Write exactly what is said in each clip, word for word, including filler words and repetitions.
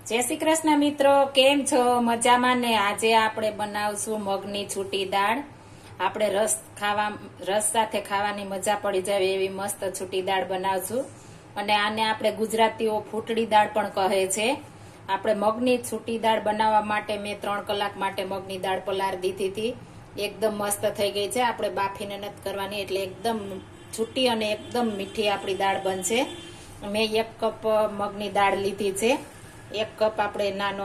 जय श्री कृष्ण मित्रों, केम छो? मजामां ने? आजे आपणे बनावशुं मगनी छूटी दाळ। आपणे रस खावा रस साथे खावानी मजा पड़ी जावे एवी मस्त छूटी दाळ बनावशुं। अने आने आपणे गुजरातीओ फूटड़ी दाळ पण कहे छे। आपणे मगनी छूटी दाळ बनाववा माटे मैं त्रण कलाक माटे मगनी दाळ पलार दीधी थी। एकदम मस्त थई गई छे। आपणे बाफीने नथी करवानी एटले एकदम छूटी अने एकदम मीठी आपणी दाळ बनशे। मैं एक कप मगनी दाळ लीधी छे। एक कप आपणे नानो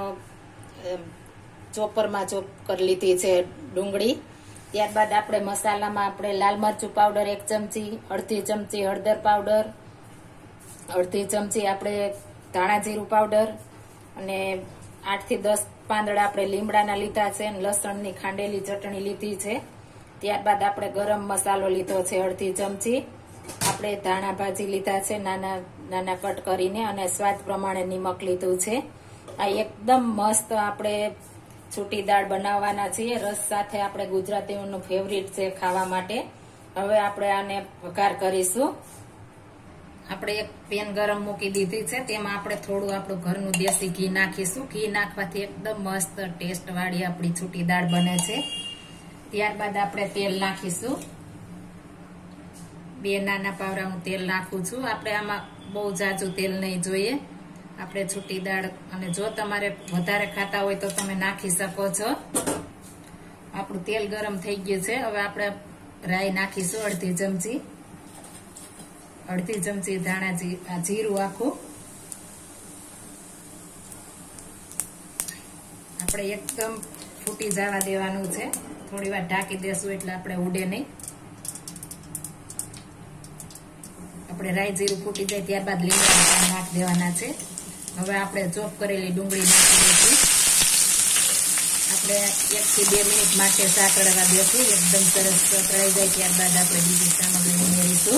चोपर में चोप कर लीधी छे डूंगળી। त्यारबाद आपणे मसाला में आपणे लाल मरचू पाउडर एक चमची, अर्धी चमची हळदर पाउडर, अर्धी चमची आपणे धाणा जीरु पाउडर अने आठ थी दस પાંદડા આપણે લીમડાના લીધા છે અને લસણની ખાંડેલી ચટણી લીધી છે। ત્યારબાદ આપણે ગરમ મસાલો લીધો છે અડધી ચમચી, આપણે ધાણા ભાજી લીધા છે નાના નાના કટ કરીને અને સ્વાદ પ્રમાણે નિમક લીધું છે। આ એકદમ મસ્ત આપણે છૂટી દાળ બનાવવાના છીએ। રસ સાથે આપણે ગુજરાતીઓનું ફેવરિટ છે ખાવા માટે। હવે આપણે આને વઘાર કરીશું। આપણે એક પેન ગરમ મૂકી દીધી છે, તેમાં આપણે થોડું આપણું ઘરનું દેશી ઘી નાખીશું। ઘી નાખવાથી એકદમ મસ્ત ટેસ્ટ વાળી આપણી છૂટી દાળ બને છે। ત્યારબાદ આપણે તેલ નાખીશું। બે નાના પાવરા હું તેલ નાખું છું। આપણે આમાં બહુ જાજુ તેલ નહીં જોઈએ। આપણે છૂટી દાળ અને જો તમારે વધારે ખાતા હોય તો તમે નાખી શકો છો। આપણું તેલ ગરમ થઈ ગયું છે। હવે આપણે રાઈ નાખીશું અડધી ચમચી, અડધી ચમચી ધાણા જીરું આખું। આપણે એકદમ ફૂટી જવા દેવાનું છે। થોડી વાર ઢાંકી દેશું એટલે આપણે ઉડે નહીં। આપણે રાઈ જીરું ફૂટી જાય ત્યારબાદ લીમડા પાન નાખી દેવાના છે। હવે આપણે ચોપ કરેલી ડુંગળી નાખી દઈશું। આપણે એક થી બે મિનિટ માટે સાતળવા દેશું। એકદમ સરસ તળાઈ જાય ત્યારબાદ આપણે બીજી સામગ્રી ઉમેરીશું।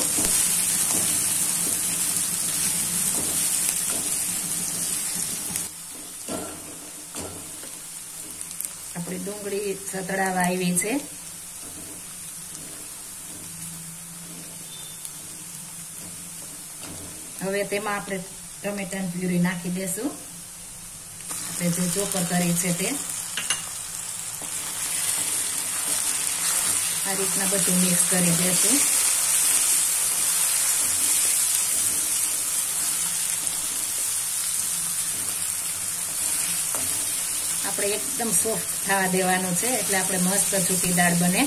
આપણી ડુંગળી સતળાવા આવી છે। હવે તેમાં આપણે ટમેટાની પ્યુરી નાખી દેશું। આપણે જે ચોપર કરી છે તે આ રીતના બધું મિક્સ કરી દેશું। આપણે એકદમ સોફ્ટ થવા દેવાનું છે એટલે આપણે મસ્ત છૂટી દાળ બને।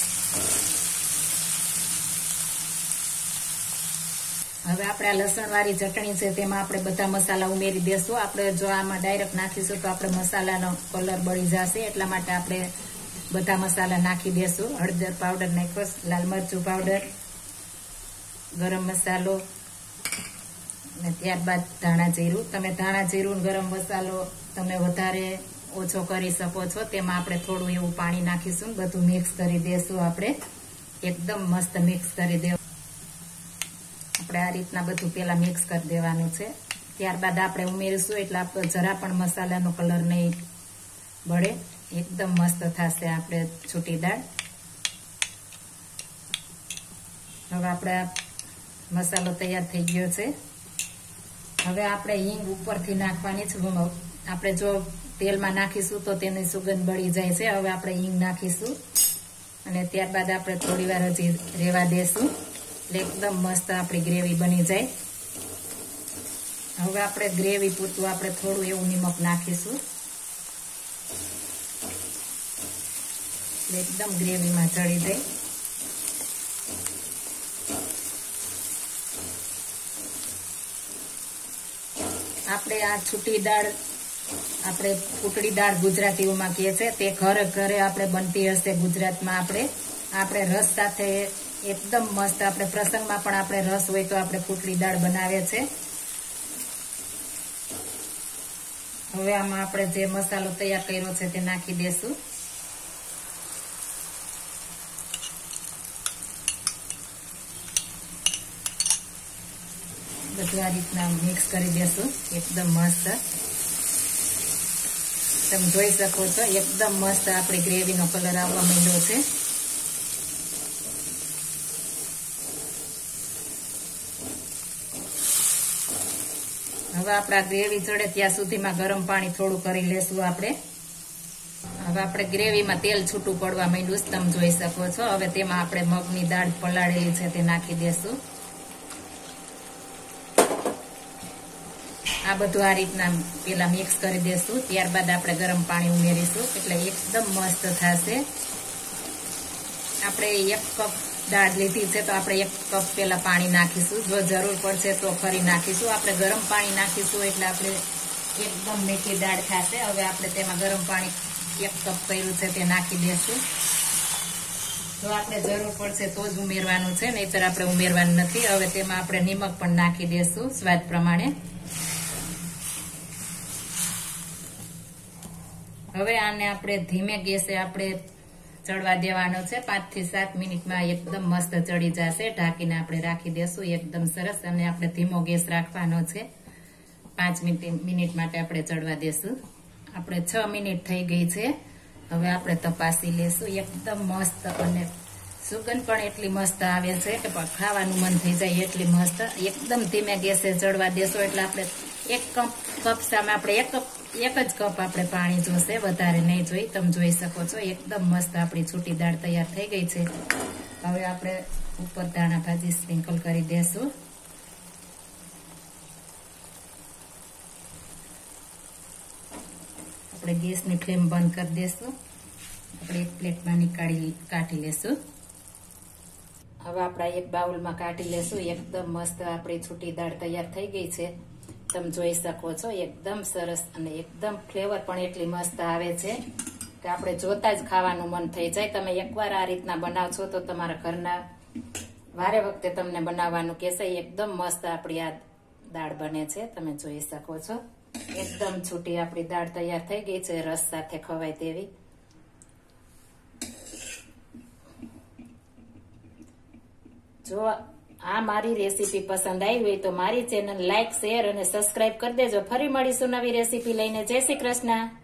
હવે આપણે આ લસણ વાળી ચટણી છે તેમાં આપણે બધા મસાલા ઉમેરી દેશું। આપણે જો આમાં ડાયરેક્ટ નાખીશું તો આપણે મસાલાનો કલર બળી જશે, એટલા માટે આપણે બધા મસાલા નાખી દેશું। હળદર પાવડર નાખ્યો, લાલ મરચું પાવડર, ગરમ મસાલો અને ત્યારબાદ ધાણા જીરું। તમે ધાણા જીરું ગરમ મસાલો તમે વધારે ઓછો કરી શકો છો। તેમાં આપણે થોડું એવું પાણી નાખીશું, બધું મિક્સ કરી દેશું। આપણે એકદમ મસ્ત મિક્સ કરી દેવું। આપણે આ રીતના બધું પેલા મિક્સ કરી દેવાનું છે। ત્યારબાદ આપણે ઉમેરીશું એટલે આપણે જરા પણ મસાલાનો કલર નહીં બળે, એકદમ મસ્ત થશે આપણે છૂટી દાળ। હવે આપણે મસાલો તૈયાર થઈ ગયો છે। હવે આપણે હિંગ ઉપરથી નાખવાની છે। આપણે જો તેલમાં નાખીશું તો તેની સુગંધ બળી જાય છે। હવે આપણે હિંગ નાખીશું અને ત્યારબાદ આપણે થોડી વાર હજી રેવા દેશું એટલે એકદમ મસ્ત આપણી ગ્રેવી બની જાય। હવે આપણે ગ્રેવી પૂરતું આપણે થોડું એવું નિમક નાખીશું એટલે એકદમ ગ્રેવીમાં ચડી જાય। આપણે આ છૂટી દાળ આપણે ફૂટડી દાળ ગુજરાતીઓમાં કહે છે, તે ઘરે ઘરે આપણે બનતી હશે ગુજરાતમાં। આપણે આપણે રસ સાથે એકદમ મસ્ત આપણે પ્રસંગમાં પણ આપણે રસ હોય તો આપણે ફૂટડી દાળ બનાવે છે। હવે આમાં આપણે જે મસાલો તૈયાર કર્યો છે તે નાખી દેશું। બધું આ રીતના મિક્સ કરી દેશું એકદમ મસ્ત। તમે જોઈ શકો છો એકદમ મસ્ત આપણી ગ્રેવીનો કલર આવવા માંડ્યો છે। હવે આપણા ગ્રેવી ચડે ત્યાં સુધીમાં ગરમ પાણી થોડું કરી લેશું આપણે. હવે આપણે ગ્રેવીમાં તેલ છૂટું પડવા માંડ્યું છે, તમે જોઈ શકો છો. હવે તેમાં આપણે મગની દાળ પલાળેલી છે તે નાખી દેશું. આ બધું આ રીતના પેલા મિક્સ કરી દેશું. ત્યારબાદ આપણે ગરમ પાણી ઉમેરીશું એટલે એકદમ મસ્ત થશે. આપણે એક કપ દાળ લીધી છે તો આપણે એક કપ પેલા પાણી નાખીશું. જો જરૂર પડશે તો ફરી નાખીશું. આપણે ગરમ પાણી નાખીશું એટલે આપણે એકદમ મીઠી દાળ થશે. હવે આપણે તેમાં ગરમ પાણી એક કપ કર્યું છે તે નાખી દેશું. જો આપણે જરૂર પડશે તો જ ઉમેરવાનું છે, નહીતર આપણે ઉમેરવાનું નથી. હવે તેમાં આપણે નિમક પણ નાખી દેશું સ્વાદ પ્રમાણે. હવે આને આપણે ધીમે ગેસે આપણે ચડવા દેવાનો છે. પાંચ થી સાત મિનિટમાં એકદમ મસ્ત ચડી જશે. ઢાંકીને આપણે રાખી દેશું એકદમ સરસ. અને આપણે ધીમો ગેસ રાખવાનો છે. પાંચ મિનિટ માટે આપણે ચડવા દેશું. આપણે છ મિનિટ થઈ ગઈ છે. હવે આપણે તપાસી લેશું. એકદમ મસ્ત અને સુગંધ પણ એટલી મસ્ત આવે છે કે ખાવાનું મન થઈ જાય એટલી મસ્ત. એકદમ ધીમે ગેસે ચડવા દેશો એટલે આપણે એક કપ કપ સામે આપણે એક કપ એક જ કપ આપણે પાણી જોશે, વધારે નહીં જોઈ. તમે જોઈ શકો છો એકદમ મસ્ત આપણી છૂટી દાળ તૈયાર થઈ ગઈ છે. હવે આપણે ઉપર દાણા ભાજી સ્પ્રિંકલ કરી દેશું. આપણે ગેસની ફ્લેમ બંધ કરી દેશું. આપણે એક પ્લેટમાં નીકાળી કાઢી લેશું. હવે આપણે એક બાઉલમાં કાઢી લેશું. એકદમ મસ્ત આપણી છૂટી દાળ તૈયાર થઈ ગઈ છે. તમે જોઈ શકો છો એકદમ સરસ અને એકદમ ફ્લેવર પણ એટલી મસ્ત આવે છે કે આપણે જોતા જ ખાવાનું મન થઈ જાય. તમે એકવાર આ રીતના બનાવશો તો તમારા ઘરના વારે વખતે તમને બનાવવાનું કહેશે. એકદમ મસ્ત આપણી આ દાળ બને છે. તમે જોઈ શકો છો એકદમ છૂટી આપણી દાળ તૈયાર થઈ ગઈ છે, રસ સાથે ખવાય તેવી. જો આ મારી રેસીપી પસંદ આવી હોય તો મારી ચેનલ લાઈક, શેર અને સબસ્ક્રાઇબ કરી દેજો. ફરી મળીશું નવી રેસીપી લઈને. જય શ્રી કૃષ્ણ.